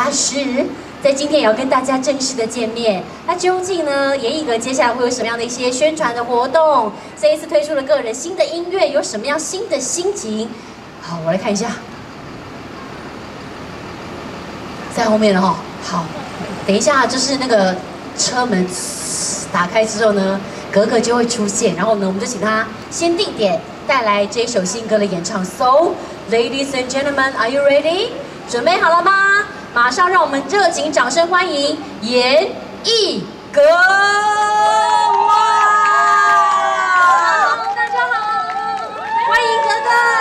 巴士，在今天也要跟大家正式的见面。那究竟呢，严艺格接下来会有什么样的一些宣传的活动？这一次推出了个人新的音乐，有什么样新的心情？好，我来看一下，在后面了哈。好，等一下就是那个车门打开之后呢，格格就会出现，然后呢，我们就请他先定点带来这首新歌的演唱。So, ladies and gentlemen, are you ready? 准备好了吗？马上让我们热情掌声欢迎严艺格！哇！大家好，欢迎格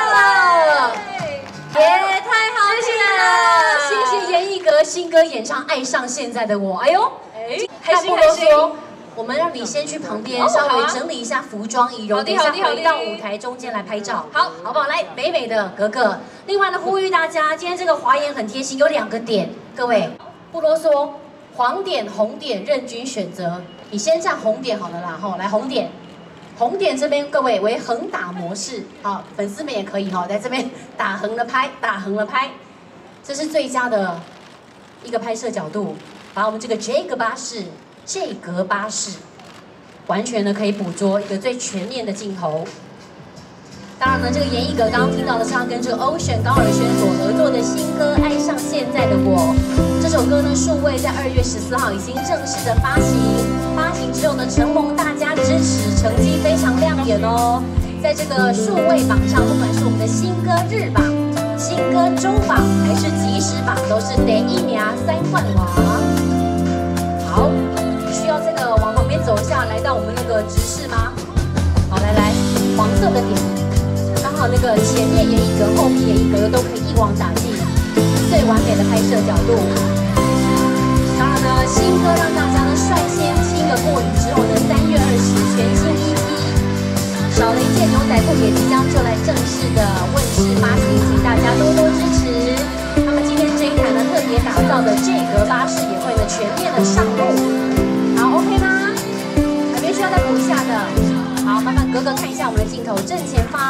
格！耶，太好听了！谢谢严艺格新歌演唱《爱上现在的我》。哎呦，太不啰嗦。我们让你先去旁边稍微整理一下服装仪容，等一下回到舞台中间来拍照，好，好不好？来，美美的格格。另外呢，呼吁大家，今天这个华研很贴心，有2个点，各位不啰嗦，黄点、红点任君选择。你先站红点好了啦，吼，来红点，红点这边各位为横打模式，好，粉丝们也可以哈，在这边打横了拍，打横了拍，这是最佳的一个拍摄角度，把我们这个这格巴士，完全呢可以捕捉一个最全面的镜头。当然呢，这个严艺格刚刚听到的是他跟这个 Ocean 高尔宣所合作的新歌《爱上现在的我》。这首歌呢，数位在2月14号已经正式的发行。发行之后呢，承蒙大家支持，成绩非常亮眼哦。在这个数位榜上，不管是我们的新歌日榜、新歌周榜，还是即时榜，都是第1名3冠王。好。需要这个往旁边走一下，来到我们那个直视吗？好，来，黄色的点，刚好那个前面严艺格、后面严艺格都可以一网打尽，最完美的拍摄角度。当然呢，新歌让大家呢率先听个过瘾之后呢，3月20全新EP《少了一件牛仔裤》也即将就来正式的问世发行，请大家多多支持。那么今天这一台呢特别打造的这格巴士也会呢全面的上路。好 ，OK 吗？哪边需要再补一下的？好，麻烦格格看一下我们的镜头正前方。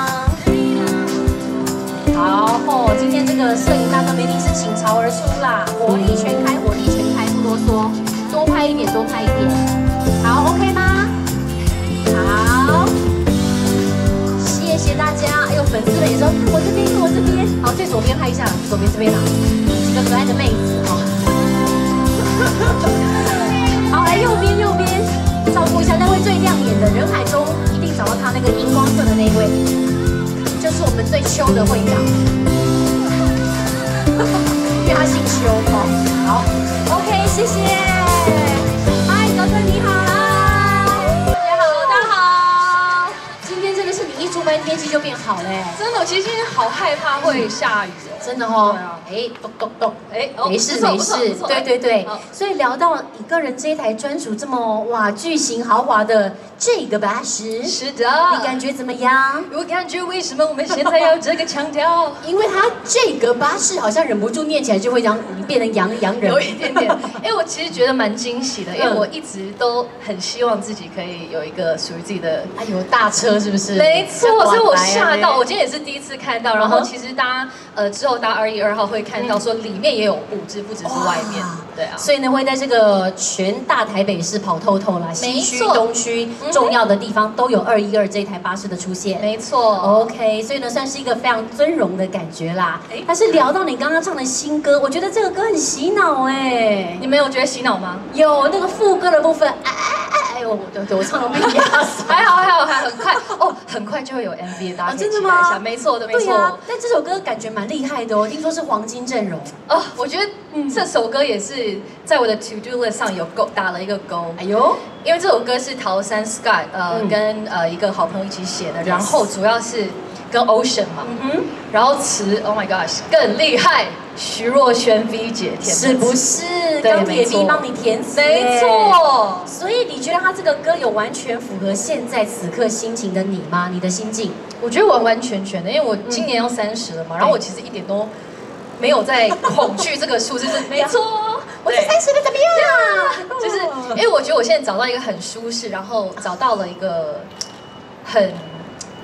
好，今天这个摄影大哥一定是倾巢而出啦，火力全开，火力全开，不啰嗦，多拍一点，多拍一点。好 ，OK 吗？好，谢谢大家。哎呦，粉丝们也说我这边，我这边。好，最左边拍一下，左边这边啦，几个可爱的妹子哈。好，来右边，照顾一下那位最亮眼的，人海中一定找到他那个荧光色的那一位，就是我们最秋的会长，因为他姓邱哦。好 ，OK， 谢谢。嗨，格格你好。大家好。今天真的是你一出门天气就变好嘞。 真的，我其实今天好害怕会下雨哦。 真的哦。咚，没事，对。所以聊到你个人这一台专属这么巨型豪华的这个巴士， 是的， 你感觉怎么样？ 我感觉为什么我们现在要这个腔调？ 因为它这个巴士好像忍不住念起来就会变成洋人， 有一点点。我其实觉得蛮惊喜的，因为我一直都很希望自己可以有一个属于自己的大车，是不是？ 没错，所以我吓到，我今天也是第一次看到。然后其实大家之后搭212号会看到说里面也有布置，不只是外面。对啊， 所以呢会在这个全大台北市跑透透啦，西区、东区重要的地方都有212这台巴士的出现。 没错 ，OK， 所以呢算是一个非常尊荣的感觉啦。但是聊到你刚刚唱的新歌，我觉得这个歌很洗脑哎。 你们有觉得洗脑吗？ 有那个副歌的部分，对，我唱的不一样。 还好，很快就会有 MV， 大家可以期待一下。没错的，没错。 对啊，但这首歌感觉蛮厉害的哦，听说是黄金阵容。 我觉得这首歌也是在我的 To Do List 上有打了一个勾。 哎呦， 因为这首歌是陶山 Sky 跟一个好朋友一起写的，然后主要是跟 Ocean 嘛，然后词 Oh my gosh 更厉害，徐若瑄 V 姐填的， 是不是？钢铁 V 帮你填词， 没错。 所以你觉得他这个歌有完全符合现在此刻心情的你吗？你的心境？ 我觉得完完全全的，因为我今年要30了嘛，然后我其实一点都没有在恐惧这个数字，没错。 我是30了，怎么样？ 就是因为我觉得我现在找到一个很舒适，然后找到了一个很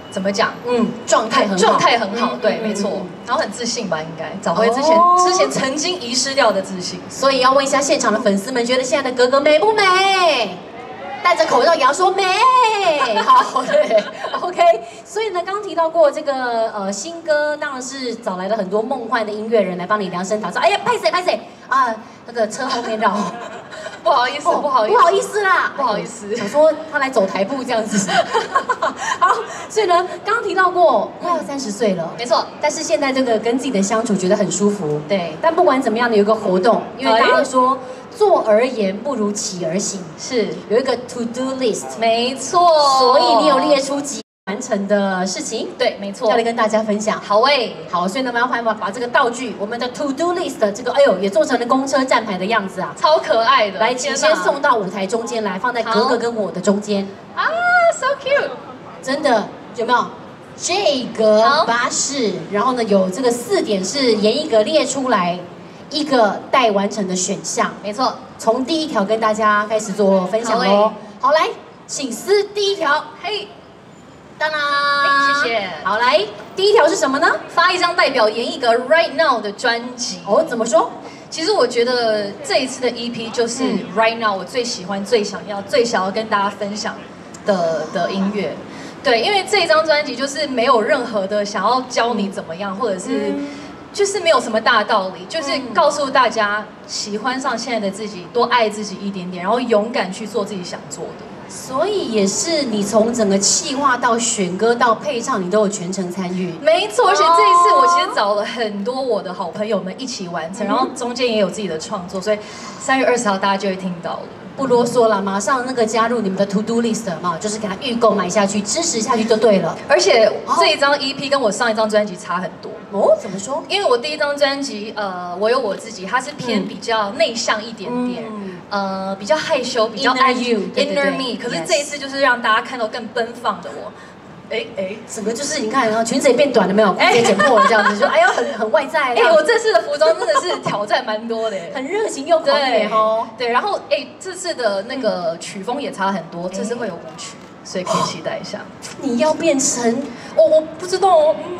怎么讲？ 状态很好，对，没错。然后很自信吧，应该找回之前曾经遗失掉的自信。 所以要问一下现场的粉丝们，觉得现在的格格美不美？戴着口罩也要说美，好，对 ，OK。所以呢，刚刚提到过这个新歌，当然是找来了很多梦幻的音乐人来帮你量身打造。哎呀，拍谁啊？那个车后面绕， 不好意思啦，不好意思， 想说他来走台步这样子。好，所以呢，刚刚提到过快要30岁了， 没错。 但是现在这个跟自己的相处觉得很舒服， 对。 但不管怎么样的，有一个活动，因为大家说。坐而言不如起而行，是有一个 to do list， 没错。 所以你有列出几完成的事情， 对，没错， 要来跟大家分享。 好好，所以呢，麻烦把这个道具，我们的 to do list 这个，也做成了公车站牌的样子啊， 超可爱的。 来，请先送到舞台中间来，放在格格跟我的中间。 啊 ，so cute， 真的有没有？这个巴士，然后呢，有这个4点是严一格列出来。一个待完成的选项， 没错。 从第1条跟大家开始做分享喽。好，来，请撕第1条。嘿，当啦， 谢谢。 好，来，第1条是什么呢？ 发一张代表严一格 Right Now 的专辑。 怎么说？ 其实我觉得这一次的 EP 就是 Right Now 我最喜欢、最想要跟大家分享的音乐。对，因为这张专辑就是没有任何的想要教你怎么样，或者是。就是没有什么大道理，就是告诉大家喜欢上现在的自己，多爱自己一点点，然后勇敢去做自己想做的。 所以也是你从整个企划到选歌到配唱，你都有全程参与。 没错，而且这一次我其实找了很多我的好朋友们一起完成，然后中间也有自己的创作，所以3月20号大家就会听到了。 不啰嗦了，马上那个加入你们的 to do list 嘛，就是给他预购买下去，支持下去就对了。 而且这一张 EP 跟我上一张专辑差很多。 怎么说？ 因为我第一张专辑，我有我自己，它是偏比较内向一点点，比较害羞，比较 inner me。可是这一次就是让大家看到更奔放的我。 整个就是你看，裙子也变短了没有？直接剪破了这样子，就很外在。 我这次的服装真的是挑战蛮多的， 很热情又狂野哦。 对，然后这次的那个曲风也差很多，这次会有舞曲，所以可以期待一下。 你要变成我不知道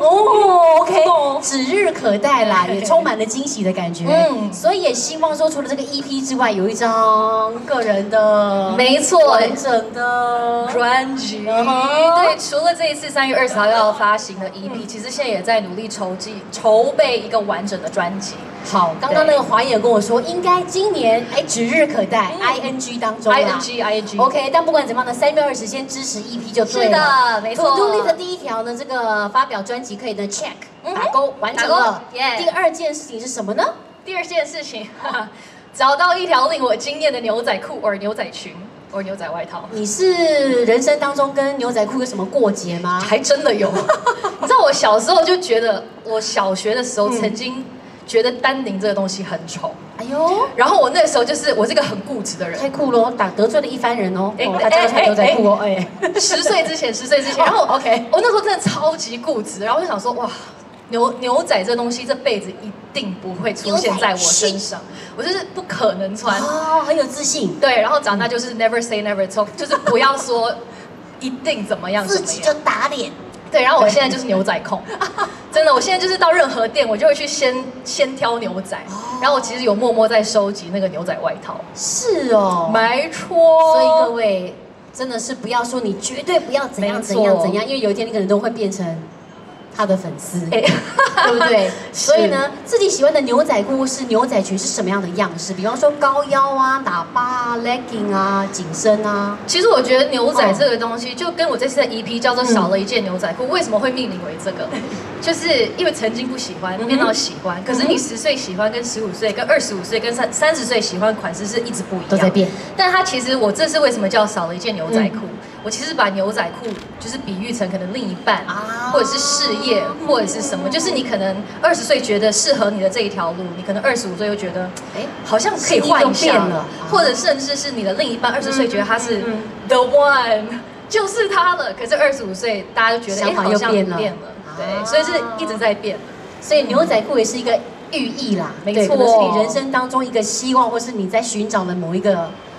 OK， 指日可待啦，也充满了惊喜的感觉。所以也希望说，除了这个 EP 之外，有一张个人的， 没错， 完整的专辑。对，除了这一次3月20号要发行的 EP，其实现在也在努力筹备一个完整的专辑。 好，刚刚那个华也跟我说，应该今年指日可待 ，ING 当中啦 ，ING。 OK， 但不管怎么样呢，3月20先支持 EP 就对了。 是的，没错。 To do list 的第1条呢，这个发表专辑可以呢 check 打勾完成了。第2件事情是什么呢？ 第2件事情，找到一条令我惊艳的牛仔裤或牛仔裙。或牛仔外套。 你是人生当中跟牛仔裤有什么过节吗？ 还真的有。你知道我小时候就觉得，我小学的时候曾经觉得丹宁这个东西很丑。哎呦！然后我那时候就是我是个很固执的人。 太酷了，得罪了一番人哦。大家穿牛仔裤哦， 10岁之前，然后 OK， 我那时候真的超级固执，然后我就想说，哇。牛仔这东西这辈子一定不会出现在我身上，我就是不可能穿。 哦，很有自信。 对，然后长大就是 never say never talk， 就是不要说一定怎么样， 自己就打脸。 对，然后我现在就是牛仔控，真的，我现在就是到任何店，我就会去先挑牛仔，然后我其实有默默在收集那个牛仔外套。 是哦， 没错。 所以各位真的是不要说你绝对不要怎样怎样怎样，因为有一天你可能都会变成他的粉丝，对不对？所以呢，自己喜欢的牛仔裤或是牛仔裙是什么样的样式？比方说高腰啊、喇叭啊、legging 啊、紧身啊。 其实我觉得牛仔这个东西，就跟我这次的 EP 叫做少了一件牛仔裤，为什么会命名为这个？就是因为曾经不喜欢，变到喜欢。可是你10岁喜欢，跟15岁、跟25岁、跟30岁喜欢款式是一直不一样， 都在变。 但它其实我这次为什么叫少了一件牛仔裤？我其实把牛仔裤就是比喻成可能另一半，或者是事业，或者是什么，就是你可能20岁觉得适合你的这一条路，你可能25岁又觉得，好像可以换一下了，或者甚至是你的另一半20岁觉得他是 the one， 就是他了，可是25岁大家就觉得，好像变了，对，所以是一直在变， 所以牛仔裤也是一个寓意啦， 没错， 可能是你人生当中一个希望，或是你在寻找的某一个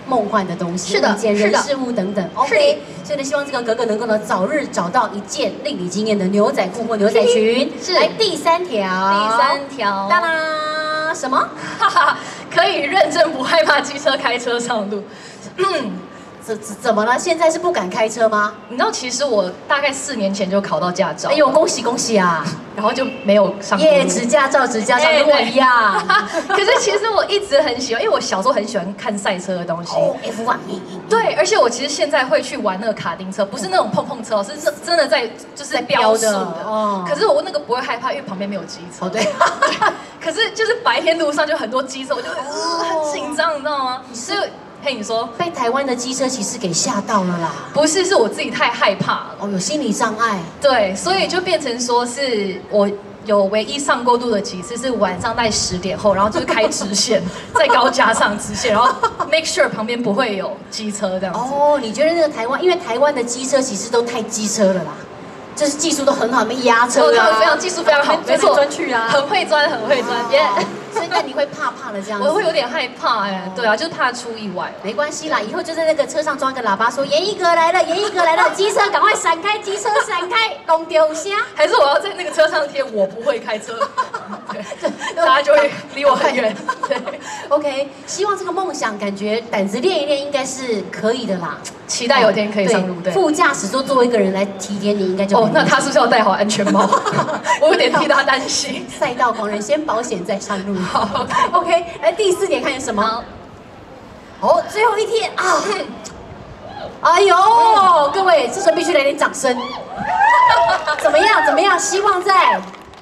梦幻的东西， 是的， 物件、人事物等等。 是 OK， 所以呢，希望这个格格能够呢早日找到一件令你惊艳的牛仔裤或牛仔裙。 是， 来第3条，当当，什么？ 哈哈，可以认真不害怕机车开车上路。 怎么了？现在是不敢开车吗？ 你知道，其实我大概4年前就考到驾照。 哎呦，恭喜恭喜啊！ 然后就没有上路。 耶，执驾照跟我一样。 可是其实我一直很喜欢，因为我小时候很喜欢看赛车的东西。 哦 ，F1。 对，而且我其实现在会去玩那个卡丁车，不是那种碰车哦，是真的在就是在飙速的。哦。可是我那个不会害怕，因为旁边没有机车。 哦，对。 可是就是白天路上就很多机车，我就很紧张，你知道吗？所以。嘿，你说被台湾的机车骑士给吓到了啦？ 不是，是我自己太害怕了。 哦，有心理障碍。对， 所以就变成说是我有唯一上过路的几次是晚上在10点后，然后就是开直线，在高架上直线，然后 make sure 旁边不会有机车这样子。 哦，你觉得那个台湾，因为台湾的机车骑士都太机车了啦。就是技术都很好，没压车啊， 非常技术非常好，没错， 钻去啊， 很会钻，很会钻，耶。 所以那你会怕的这样子？ 我会有点害怕哎，对啊，就是怕出意外。 没关系啦，以后就在那个车上装个喇叭，说严一格来了，严一格来了，机车赶快闪开，机车闪开，弄丢声。 还是我要在那个车上贴我不会开车，大家就会离我很远。对 ，OK， 希望这个梦想感觉胆子练一练应该是可以的啦。 期待有天可以上路。对， 副驾驶座作为一个人来提点你，应该就哦，那他是不是要戴好安全帽？我有点替他担心。 赛道狂人先保险再上路。好 ，OK， 来第4点看有什么？哦，最后一天啊！哎呦，各位，这时候必须来点掌声。怎么样？怎么样？希望在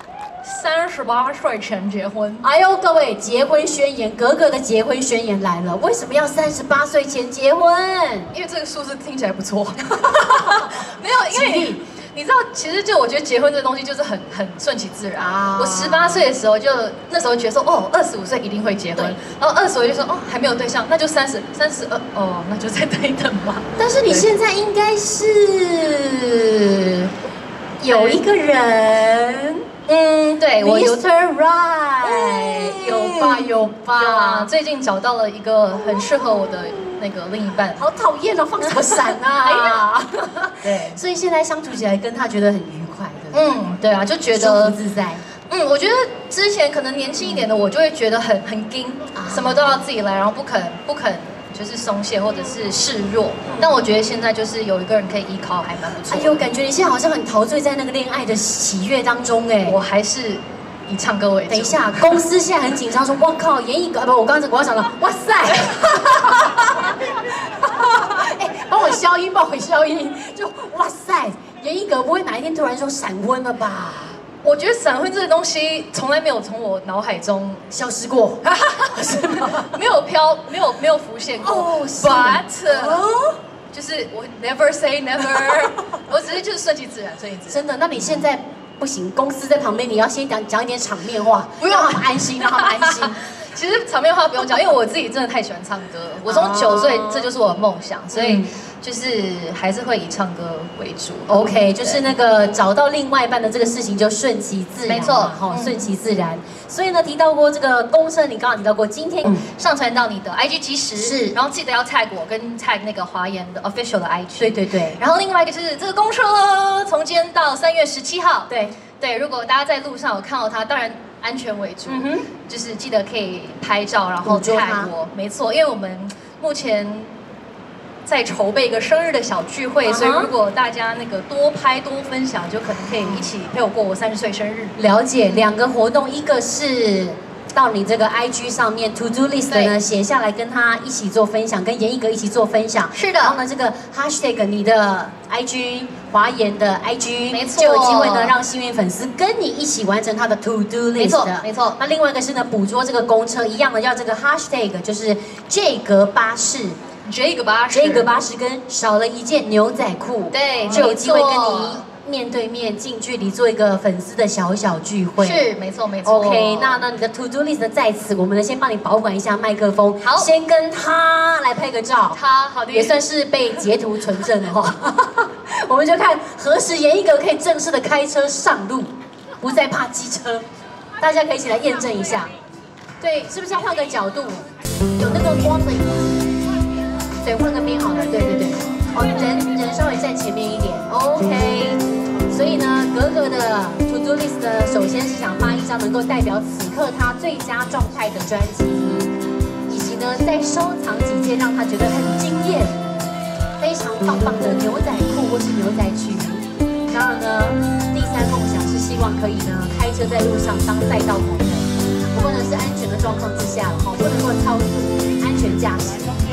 38岁前结婚。 哎呦，各位，结婚宣言，格格的结婚宣言来了。为什么要38岁前结婚？ 因为这个数字听起来不错。没有，因为你知道，其实就我觉得结婚这东西就是很顺其自然啊。我18岁的时候那时候觉得说，哦，25岁一定会结婚，然后20岁就说，哦，还没有对象，那就32，哦，那就再等一等吧。但是你现在应该是有一个人。 对，我有 Mr. Right， 有吧？ 最近找到了一个很适合我的那个另一半。 好讨厌哦，放什么闪啊？对，所以现在相处起来跟他觉得很愉快的。 对啊，就觉得舒服自在。 我觉得之前可能年轻一点的我就会觉得很硬，什么都要自己来，然后不肯就是松懈或者是示弱，但我觉得现在就是有一个人可以依靠，还蛮不错。 哎呦，感觉你现在好像很陶醉在那个恋爱的喜悦当中哎。 我还是以唱歌为主。 等一下，公司现在很紧张，说哇靠，严艺格不，我刚才我要讲了，哇塞！哎，帮我消音，就哇塞，严艺格不会哪一天突然说闪婚了吧？ 我觉得闪婚这个东西从来没有从我脑海中消失过，是吗？ 没有浮现过。哦 ，but 就是我 never say never， 我只是就是顺其自然， 真的？那你现在不行，公司在旁边，你要先讲一点场面话，不让他们安心，让他们安心。 其实场面话不用讲，因为我自己真的太喜欢唱歌了。我从9岁，这就是我的梦想，所以就是还是会以唱歌为主。 OK， 就是那个找到另外一半的这个事情就顺其自然， 没错， 顺其自然。所以呢，提到过这个公车，你刚刚提到过，今天上传到你的 IG 即时，是，然后记得要 tag 我跟 tag 那个华研的 official 的 IG。对。然后另外一个就是这个公车，从今天到3月17号。对，如果大家在路上有看到它，当然安全为主，就是记得可以拍照，然后 tag 我。没错，因为我们目前在筹备一个生日的小聚会，所以如果大家那个多拍多分享，就可能可以一起陪我过我30岁生日。 了解，2个活动，一个是到你这个 IG 上面 To Do List 呢写下来，跟他一起做分享，跟严艺格一起做分享。 是的。 然后呢，这个 Hashtag 你的 IG 华研的 IG， 没错， 就有机会呢让幸运粉丝跟你一起完成他的 To Do List。 没错。 那另外一个是呢，捕捉这个公车一样的，要这个 Hashtag 就是这格巴士。 这个巴士跟少了一件牛仔裤， 对， 就有机会跟你面对面近距离做一个粉丝的小聚会。 是，没错。 OK， 那你的 To Do List 在此，我们呢先帮你保管一下麦克风， 好， 先跟他来拍个照， 好的， 也算是被截图存证了哈。我们就看何时严艺格可以正式的开车上路，不再怕机车，大家可以一起来验证一下。对，是不是要换个角度？有那个光的。 对，换个边好了，对。哦，人稍微站前面一点 ，OK。所以呢，格格的 To Do List 呢，首先是想发一张能够代表此刻他最佳状态的专辑，以及呢，再收藏几件让他觉得很惊艳、非常棒的牛仔裤或是牛仔裙。当然呢，第三梦想是希望可以呢，开车在路上当赛道狂人，不过呢是安全的状况之下，不能够超速，安全驾驶。